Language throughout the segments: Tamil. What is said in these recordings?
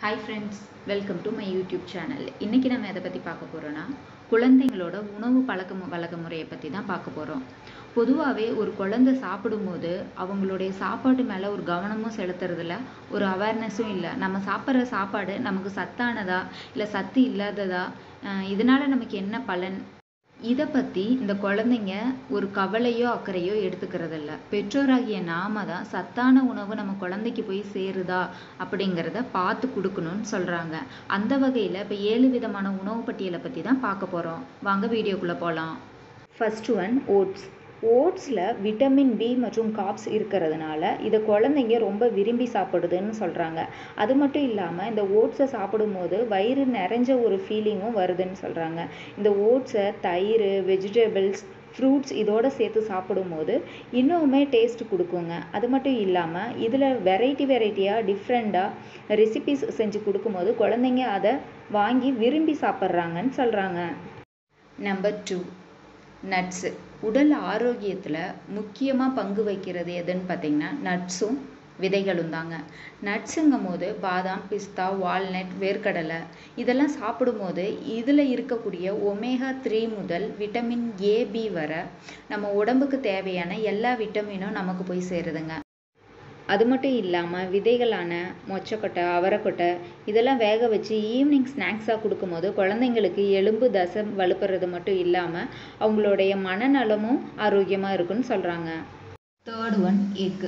Hi friends, welcome to my YouTube channel. இன்னைக்கு நம்ம எதை பத்தி பார்க்க போறோம்னா குழந்தைகளோட உணவு வழக்க முறையை பத்தி தான் பார்க்க போறோம். பொதுவாகவே ஒரு குழந்தை சாப்பிடும்போது அவங்களுடைய சாப்பாட்டு மேலே ஒரு கவனமும் செலுத்துறதில்ல, ஒரு அவேர்னஸும் இல்லை. நம்ம சாப்பிட்ற சாப்பாடு நமக்கு சத்தானதா இல்லை சத்து இல்லாததா, இதனால நமக்கு என்ன பலன், இதை பற்றி இந்த குழந்தைங்க ஒரு கவலையோ அக்கறையோ எடுத்துக்கிறதில்ல. பெற்றோராகிய நாம தான் சத்தான உணவு நம்ம குழந்தைக்கு போய் சேருதா அப்படிங்கிறத பார்த்து கொடுக்கணும்னு சொல்கிறாங்க. அந்த வகையில் இப்போ 7 விதமான உணவு பட்டியலை பற்றி தான் பார்க்க போகிறோம். வாங்க வீடியோக்குள்ளே போகலாம். First one oats. ஓட்ஸில் விட்டமின் பி மற்றும் காப்ஸ் இருக்கிறதுனால இதை குழந்தைங்க ரொம்ப விரும்பி சாப்பிடுதுன்னு சொல்கிறாங்க. அது மட்டும் இல்லாமல் இந்த ஓட்ஸை சாப்பிடும்போது வயிறு நிறைஞ்ச ஒரு ஃபீலிங்கும் வருதுன்னு சொல்கிறாங்க. இந்த ஓட்ஸை தயிர், வெஜிடபிள்ஸ், ஃப்ரூட்ஸ் இதோடு சேர்த்து சாப்பிடும்போது இன்னுமே டேஸ்ட் கொடுக்குங்க. அது மட்டும் இல்லாமல் இதில் வெரைட்டியாக டிஃப்ரெண்ட்டாக ரெசிபிஸ் செஞ்சு கொடுக்கும்போது குழந்தைங்க அதை வாங்கி விரும்பி சாப்பிட்றாங்கன்னு சொல்கிறாங்க. Number 2, nuts. உடல் ஆரோக்கியத்தில் முக்கியமாக பங்கு வகிக்கிறது எதுன்னு பார்த்தீங்கன்னா நட்ஸும் விதைகளும் தாங்க. நட்ஸுங்கும் போது பாதாம், பிஸ்தா, வால்நட், வேர்க்கடலை இதெல்லாம் சாப்பிடும்போது இதில் இருக்கக்கூடிய ஒமேகா 3 முதல் விட்டமின் ஏபி வரை நம்ம உடம்புக்கு தேவையான எல்லா விட்டமினும் நமக்கு போய் சேருதுங்க. அது மட்டும் இல்லாமல் விதைகளான மொச்சக்கொட்டை, அவரைக்கொட்டை இதெல்லாம் வேக வச்சு ஈவினிங் ஸ்நாக்ஸாக கொடுக்கும்போது குழந்தைங்களுக்கு எலும்பு தசை வலுப்படுறது மட்டும் இல்லாமல் அவங்களுடைய மனநலமும் ஆரோக்கியமாக இருக்குன்னு சொல்கிறாங்க. Third one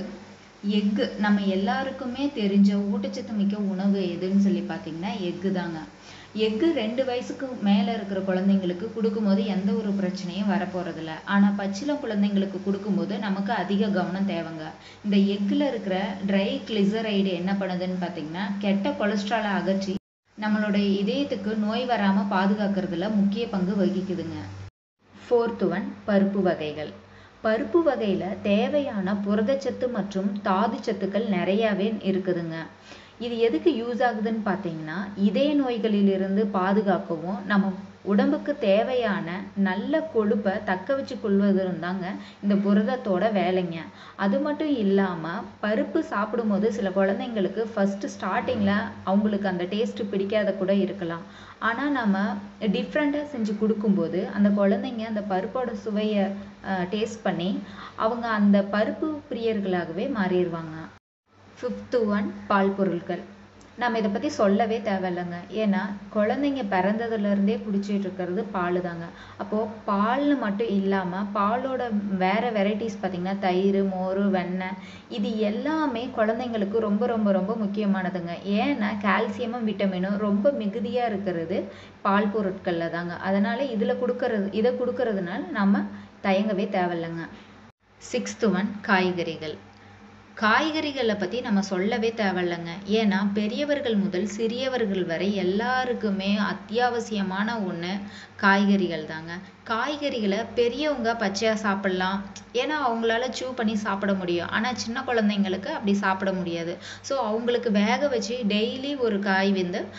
egg. நம்ம எல்லாருக்குமே தெரிஞ்ச ஊட்டச்சத்து மிக்க உணவு எதுன்னு சொல்லி பார்த்தீங்கன்னா எக்கு தாங்க. எக்கு 2 வயசுக்கு மேலே இருக்கிற குழந்தைங்களுக்கு கொடுக்கும்போது எந்த ஒரு பிரச்சனையும் வரப்போகிறதில்ல. ஆனால் பச்சிளம் குழந்தைங்களுக்கு கொடுக்கும்போது நமக்கு அதிக கவனம் தேவைங்க. இந்த எக்கில் இருக்கிற ட்ரை கிளிசரைடு என்ன பண்ணுதுன்னு பார்த்தீங்கன்னா கெட்ட கொலஸ்ட்ராலை அகற்றி நம்மளுடைய இதயத்துக்கு நோய் வராமல் பாதுகாக்கிறதுல முக்கிய பங்கு வகிக்குதுங்க. ஃபோர்த் ஒன் பருப்பு வகைகள். பருப்பு வகையில் தேவையான புரதச்சத்து மற்றும் தாது சத்துக்கள் நிறையாவே இருக்குதுங்க. இது எதுக்கு யூஸ் ஆகுதுன்னு பார்த்தீங்கன்னா இதய நோய்களிலிருந்து பாதுகாக்கவும் நம்ம உடம்புக்கு தேவையான நல்ல கொழுப்பை தக்க வச்சு கொள்வதும் தாங்க இந்த புரதத்தோட வேலைங்க. அது மட்டும் இல்லாமல் பருப்பு சாப்பிடும்போது சில குழந்தைங்களுக்கு ஃபஸ்ட்டு ஸ்டார்டிங்கில் அவங்களுக்கு அந்த டேஸ்ட்டு பிடிக்காத கூட இருக்கலாம். ஆனால் நம்ம டிஃப்ரெண்ட்டாக செஞ்சு கொடுக்கும்போது அந்த குழந்தைங்க அந்த பருப்போட சுவையை டேஸ்ட் பண்ணி அவங்க அந்த பருப்பு பிரியர்களாகவே மாறிடுவாங்க. ஃபிஃப்த்து ஒன் பால் பொருட்கள். நம்ம இதை பற்றி சொல்லவே தேவையில்லைங்க. ஏன்னா குழந்தைங்க பிறந்ததுலேருந்தே குடிச்சிட்டு இருக்கிறது பால் தாங்க. அப்போது பால்னு மட்டும் இல்லாமல் பாலோட வேறு வெரைட்டிஸ் பார்த்திங்கன்னா தயிர், மோர், வெண்ணெய் இது எல்லாமே குழந்தைங்களுக்கு ரொம்ப ரொம்ப ரொம்ப முக்கியமானதுங்க. ஏன்னா கால்சியமும் விட்டமினும் ரொம்ப மிகுதியாக இருக்கிறது பால் பொருட்களில் தாங்க. அதனால் இதை கொடுக்கறதுனால நம்ம தயங்கவே தேவையில்லைங்க. சிக்ஸ்த்து ஒன் காய்கறிகள். காய்கறிகளை பற்றி நம்ம சொல்லவே தேவையில்லைங்க. ஏன்னா பெரியவர்கள் முதல் சிறியவர்கள் வரை எல்லாருக்குமே அத்தியாவசியமான ஒன்று காய்கறிகள் தாங்க. காய்கறிகளை பெரியவங்க பச்சையாக சாப்பிட்லாம், ஏன்னா அவங்களால சூ பண்ணி சாப்பிட முடியும். ஆனால் சின்ன குழந்தைங்களுக்கு அப்படி சாப்பிட முடியாது. ஸோ அவங்களுக்கு வேக வச்சு டெய்லி ஒரு காய்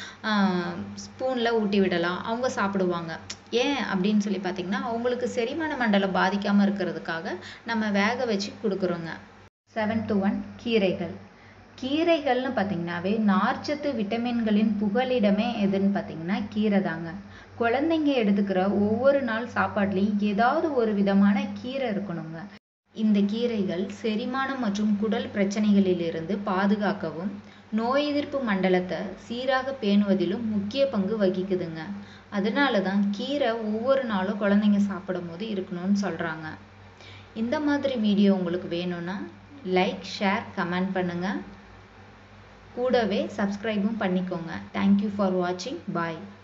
ஸ்பூனில் ஊட்டி விடலாம், அவங்க சாப்பிடுவாங்க. ஏன் அப்படின்னு சொல்லி பார்த்தீங்கன்னா அவங்களுக்கு செரிமான மண்டலம் பாதிக்காமல் இருக்கிறதுக்காக நம்ம வேக வச்சு கொடுக்குறோங்க. 7th ஒன் கீரைகள். கீரைகள்னு பார்த்தீங்கன்னாவே நார்ச்சத்து விட்டமின்களின் புகலிடமே எதுன்னு பார்த்தீங்கன்னா கீரை தாங்க. குழந்தைங்க எடுத்துக்கிற ஒவ்வொரு நாள் சாப்பாட்லேயும் ஏதாவது ஒரு விதமான கீரை இருக்கணுங்க. இந்த கீரைகள் செரிமானம் மற்றும் குடல் பிரச்சனைகளிலிருந்து பாதுகாக்கவும் நோய் எதிர்ப்பு மண்டலத்தை சீராக பேணுவதிலும் முக்கிய பங்கு வகிக்குதுங்க. அதனால தான் கீரை ஒவ்வொரு நாளும் குழந்தைங்க சாப்பிடும் போது இருக்கணும்னு சொல்கிறாங்க. இந்த மாதிரி வீடியோ உங்களுக்கு வேணும்னா லைக், ஷேர், கமெண்ட் பண்ணுங்கள். கூடவே சப்ஸ்கிரைபும் பண்ணிக்கோங்க. தேங்க்யூ ஃபார் வாட்சிங். பாய்.